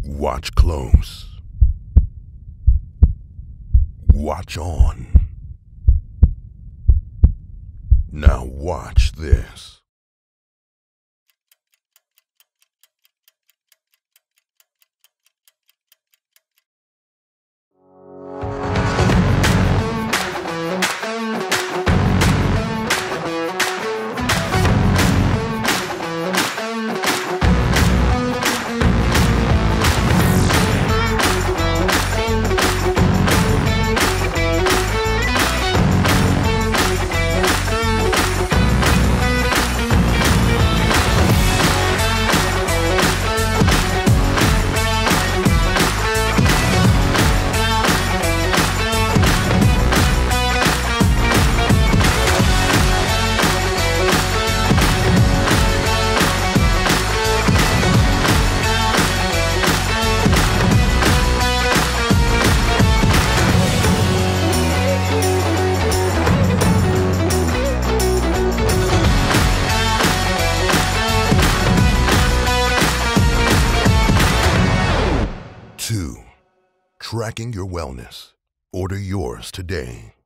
Watch close. Watch on. Now watch this. Two, tracking your wellness. Order yours today.